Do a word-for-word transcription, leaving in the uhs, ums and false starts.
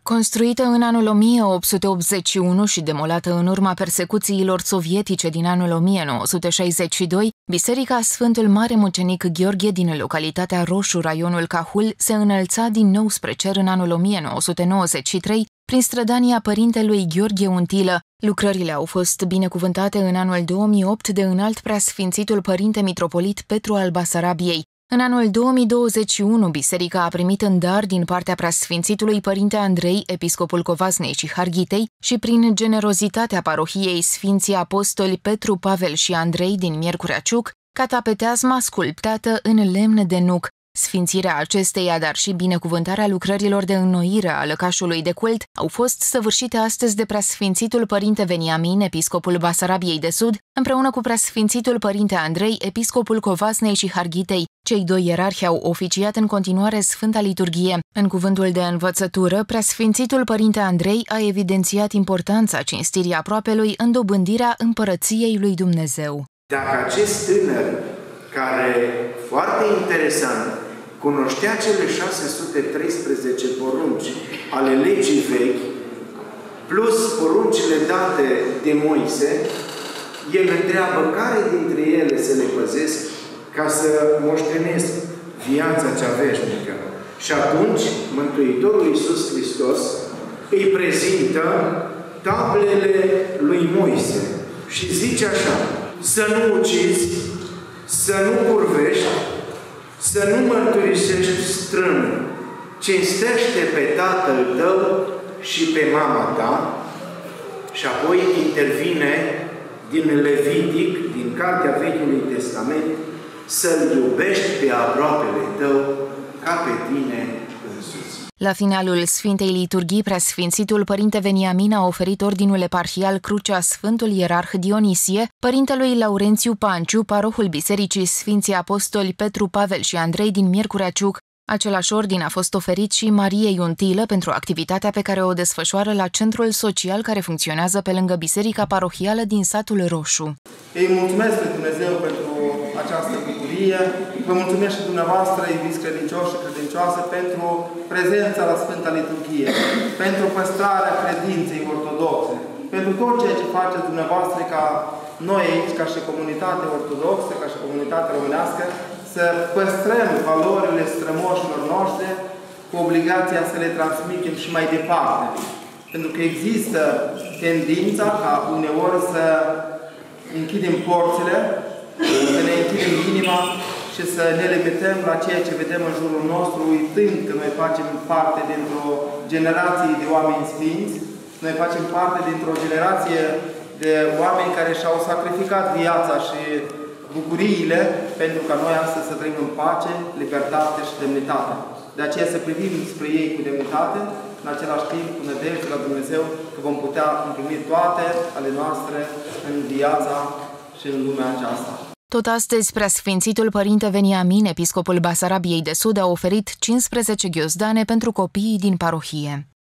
Construită în anul o mie opt sute optzeci și unu și demolată în urma persecuțiilor sovietice din anul o mie nouă sute șaizeci și doi, Biserica Sfântul Mare Mucenic Gheorghe din localitatea Roșu, raionul Cahul, se înălța din nou spre cer în anul o mie nouă sute nouăzeci și trei, prin strădania părintelui Gheorghe Untilă. Lucrările au fost binecuvântate în anul două mii opt de înalt preasfințitul părinte mitropolit Petru al Basarabiei. În anul două mii douăzeci și unu, biserica a primit în dar din partea preasfințitului părinte Andrei, episcopul Covasnei și Harghitei, și prin generozitatea parohiei Sfinții Apostoli Petru, Pavel și Andrei din Miercurea Ciuc, catapeteazma sculptată în lemn de nuc. Sfințirea acesteia, dar și binecuvântarea lucrărilor de înnoire a lăcașului de cult au fost săvârșite astăzi de preasfințitul părinte Veniamin, episcopul Basarabiei de Sud, împreună cu preasfințitul părinte Andrei, episcopul Covasnei și Harghitei. Cei doi ierarhi au oficiat în continuare Sfânta Liturghie. În cuvântul de învățătură, preasfințitul părinte Andrei a evidențiat importanța cinstirii aproapelui în dobândirea împărăției lui Dumnezeu. Dacă acest tânăr, care, foarte interesant, cunoștea cele șase sute treisprezece porunci ale legii vechi, plus poruncile date de Moise, el întreabă care dintre ele să le păzesc ca să moștenesc viața cea veșnică. Și atunci, Mântuitorul Iisus Hristos îi prezintă tablele lui Moise și zice așa: să nu ucizi, să nu curvești, să nu mărturisești strânul, cinstește pe tatăl tău și pe mama ta. Și apoi intervine din Levitic, din Cartea Vechiului Testament, să-L iubești pe aproapele tău ca pe tine însuți. La finalul Sfintei Liturghii, preasfințitul părinte Veniamin a oferit ordinul eparhial Crucea Sfântul Ierarh Dionisie, părintelui Laurențiu Panciu, parohul Bisericii Sfinții Apostoli Petru, Pavel și Andrei din Miercurea Ciuc. Același ordin a fost oferit și Mariei Untilă pentru activitatea pe care o desfășoară la centrul social care funcționează pe lângă Biserica Parohială din satul Roșu. Îi mulțumesc lui Dumnezeu pentru această bucurie. Vă mulțumesc și dumneavoastră, iubiți credincioși și credincioase, pentru prezența la Sfânta Liturghie, pentru păstrarea credinței ortodoxe, pentru tot ceea ce faceți dumneavoastră ca noi aici, ca și comunitate ortodoxă, ca și comunitate românească, să păstrăm valorile strămoșilor noștri cu obligația să le transmitem și mai departe. Pentru că există tendința ca uneori să închidem porțile, să ne închidem inima și să ne limităm la ceea ce vedem în jurul nostru, uitând că noi facem parte dintr-o generație de oameni sfinți, noi facem parte dintr-o generație de oameni care și-au sacrificat viața și bucuriile pentru ca noi astăzi să trăim în pace, libertate și demnitate. De aceea să privim spre ei cu demnitate, în același timp cu nădejde la Dumnezeu că vom putea împlini toate ale noastre în viața și în lumea aceasta. Tot astăzi, preasfințitul părinte Veniamin, episcopul Basarabiei de Sud, a oferit cincisprezece ghiozdane pentru copiii din parohie.